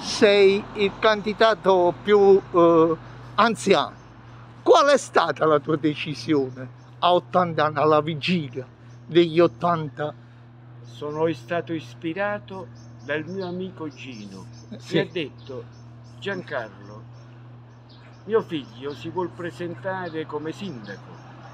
sei il candidato più anziano. Qual è stata la tua decisione a 80 anni, alla vigilia degli 80? Sono stato ispirato dal mio amico Gino. Sì. Mi ha detto: Giancarlo, mio figlio si vuol presentare come sindaco.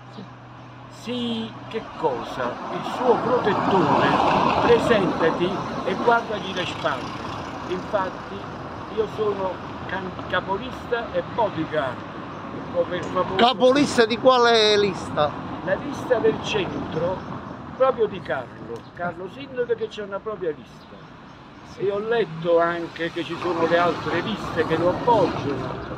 Sì, che cosa? Il suo protettore, presentati e guardagli le spalle. Infatti io sono capolista e bodyguard, come il famoso... Capolista di quale lista? La lista del centro, proprio di Carlo Sindaco, che c'è una propria lista. E ho letto anche che ci sono le altre liste che lo appoggiano,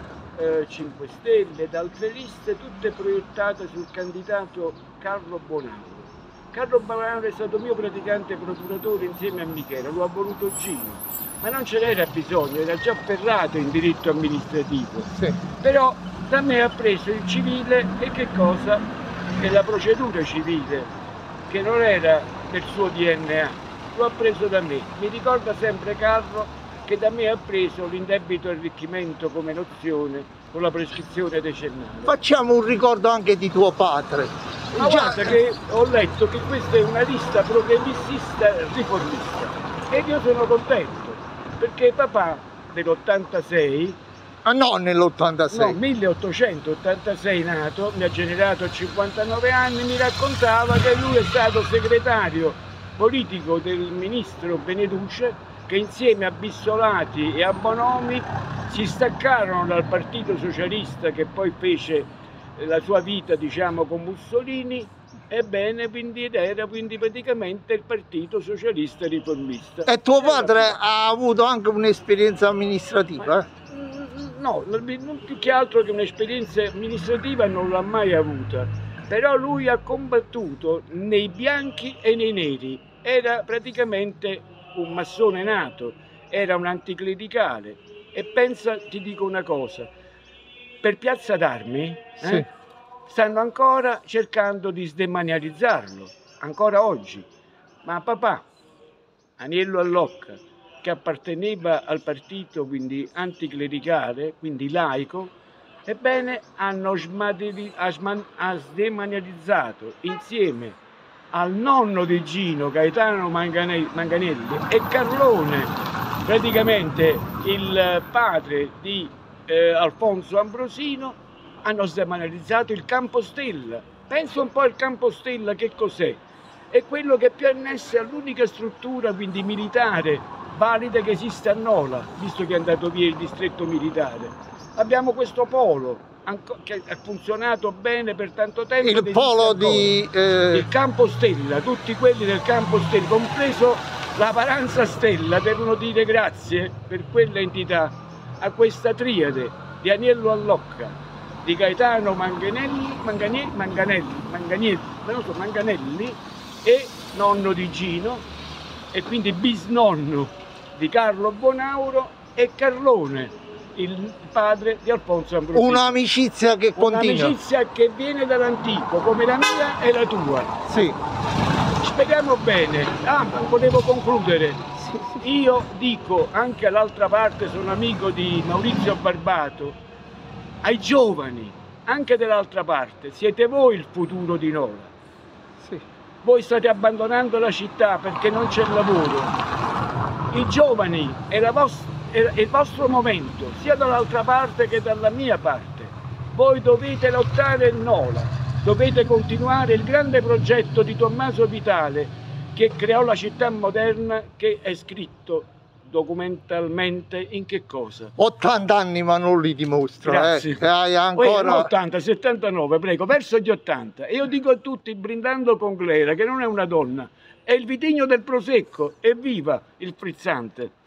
5 Stelle ed altre liste, tutte proiettate sul candidato Carlo Bonauro. Carlo Bonauro è stato mio praticante procuratore insieme a Michele, lo ha voluto Gino, ma non ce n'era bisogno, era già ferrato in diritto amministrativo. Sì. Però da me ha preso il civile e che cosa? Che la procedura civile, che non era del suo DNA, lo ha preso da me. Mi ricorda sempre Carlo che da me ha preso l'indebito arricchimento come nozione con la prescrizione decennale. Facciamo un ricordo anche di tuo padre. Ma guarda che ho letto che questa è una lista progressista riformista e io sono contento perché papà dell'86, no, nell'86, no, 1886 nato, mi ha generato a 59 anni, mi raccontava che lui è stato segretario politico del ministro Beneduce, che insieme a Bissolati e a Bonomi si staccarono dal Partito Socialista, che poi fece la sua vita, diciamo, con Mussolini. Ebbene, quindi era praticamente il Partito Socialista Riformista. E tuo padre ha avuto anche un'esperienza amministrativa? No, non più che altro che un'esperienza amministrativa non l'ha mai avuta, però lui ha combattuto nei bianchi e nei neri, era praticamente un massone nato, era un anticlericale e pensa, ti dico una cosa, per Piazza d'Armi Sì. stanno ancora cercando di sdemanializzarlo, ancora oggi, ma papà, Aniello Allocca, che apparteneva al partito quindi anticlericale, quindi laico, ebbene hanno sdemanializzato insieme al nonno di Gino, Gaetano Manganelli, e Carlone, praticamente il padre di Alfonso Ambrosino, hanno sdemanializzato il Campo Stella. Pensa un po' al Campo Stella che cos'è? È quello che è più annesso all'unica struttura quindi militare valida che esiste a Nola, visto che è andato via il distretto militare. Abbiamo questo polo che ha funzionato bene per tanto tempo. Il polo il Campo Stella, tutti quelli del Campo Stella, compreso la Paranza Stella, devono dire grazie per quella entità a questa triade di Aniello Allocca, di Gaetano Manganelli e nonno di Gino, e quindi bisnonno di Carlo Bonauro, e Carlone, il padre di Alfonso Ambrosino. Un'amicizia che continua. Un'amicizia che viene dall'antico, come la mia e la tua. Sì. Speriamo bene. Volevo concludere. Io dico, anche all'altra parte, sono amico di Maurizio Barbato, ai giovani, anche dell'altra parte, siete voi il futuro di Nola. Sì. Voi state abbandonando la città perché non c'è lavoro. I giovani è il vostro momento, sia dall'altra parte che dalla mia parte. Voi dovete lottare il Nola, dovete continuare il grande progetto di Tommaso Vitale che creò la città moderna, che è scritto documentalmente in che cosa? 80 anni ma non li dimostra. Grazie. Hai ancora... 80, 79, prego, verso gli 80. E io dico a tutti, brindando con Glera, che non è una donna, è il vitigno del Prosecco, evviva il frizzante!